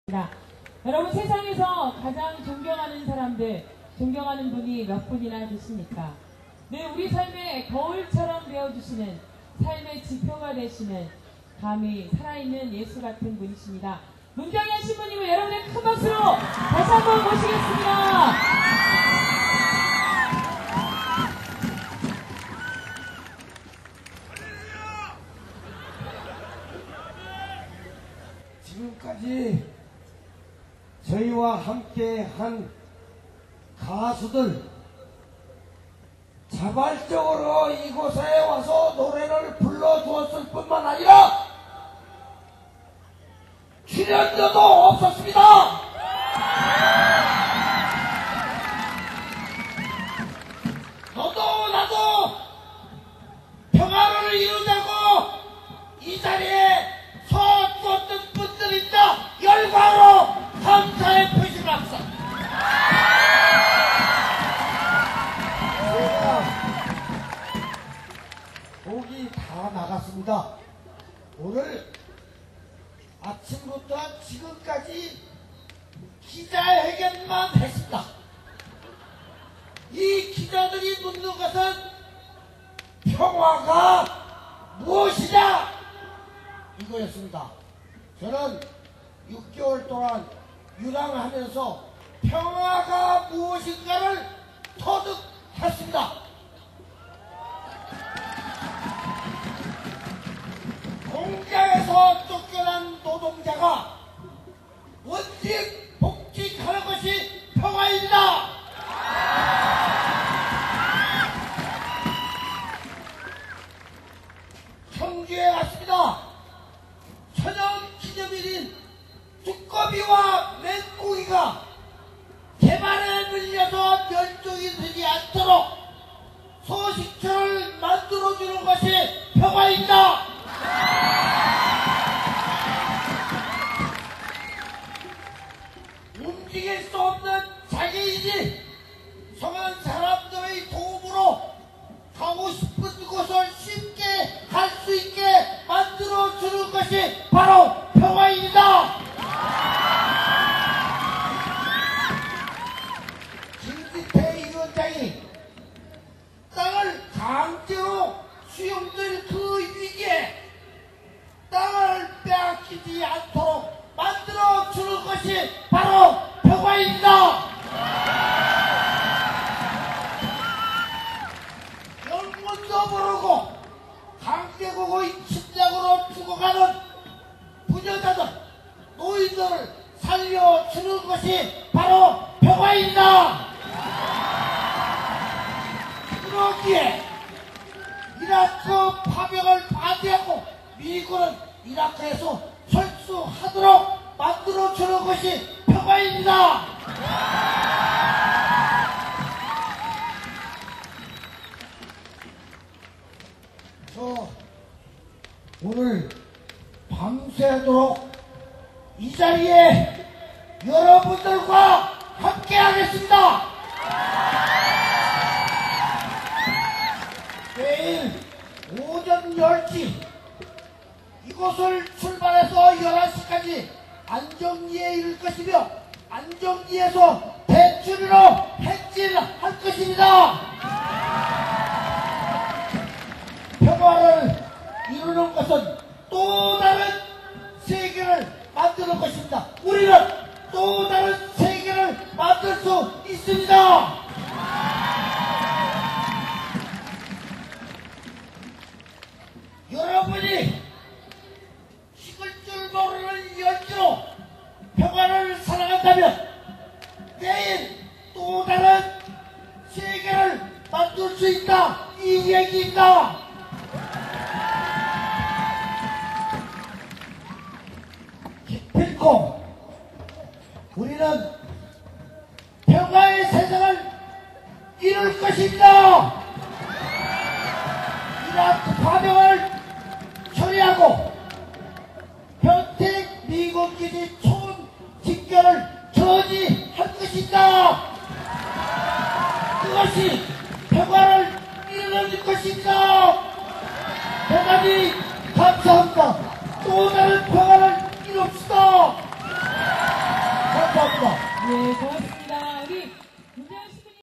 여러분, 세상에서 가장 존경하는 사람들, 존경하는 분이 몇 분이나 계십니까? 늘 우리 삶의 거울처럼 되어주시는, 삶의 지표가 되시는 감히 살아있는 예수 같은 분이십니다. 문경현 신부님을 여러분의 큰 박수로 다시 한번 모시겠습니다. 지금까지 저희와 함께 한 가수들, 자발적으로 이곳에 와서 노래를 불러주었을 뿐만 아니라 출연료도 없었습니다. 너도 나도 평화를 이루자고 이 자리에 서주었던 분들입니다. 열광으로 감사의 표시를 합시다. 목이 다 나갔습니다. 오늘 아침부터 지금까지 기자회견만 했습니다. 이 기자들이 묻는 것은 평화가 무엇이냐 이거였습니다. 저는 6개월 동안 유랑하면서 평화가 무엇인가를 터득했습니다. 공장에서 쫓겨난 노동자가 원직 복직하는 것이 평화입니다. 청주에 왔습니다. 천연기념일인 두꺼비와 맹고기가 개발에 물려서 멸종이 되지 않도록 소식처를 만들어주는 것이 평화입니다. 움직일 수 없는 자기인이 성한 사람들의 도움으로 가고 싶은 곳을 쉽게 갈 수 있게 만들어주는 것이 바로 평화입니다. 김기태 위원장이 땅을 강제로 수용될 그 위기에 땅을 빼앗기지 않도록 만들어주는 것이 바로 평화입니다. 영문도 모르고 강제국의 침략으로 죽어가는 부녀자들, 노인들을 살려주는 것이 바로 평화입니다. 그러기에 이라크 파병을 반대하고 미국은 이라크에서 철수하도록 만들어주는 것이 평화입니다. 저 오늘 밤새도록 이 자리에 여러분들과 함께 하겠습니다. 내일 오전 10시 이곳을 출발해서 11시까지 안정리에 이를 것이며 안정리에서 대추리로 행진할 것입니다. 평화를 이루는 것은 또 다른 세계를 만드는 것입니다. 우리는 또 다른 세계를 만들 수 있습니다. 여러분이 식을 줄 모르는 열기로 평화를 사랑한다면 내일 또 다른 세계를 만들 수 있다 이 얘기입니다. 기필코 우리는 평화의 세상을 이룰 것입니다. 이라크 파병을 처리하고 평택 미국 기지 총 집결을 저지할 것입니다. 그것이 평화를 이루는 것입니다. 대단히 감사합니다. 또 다른 평화를 이룹시다. 감사합니다. 예, 고맙습니다. 우리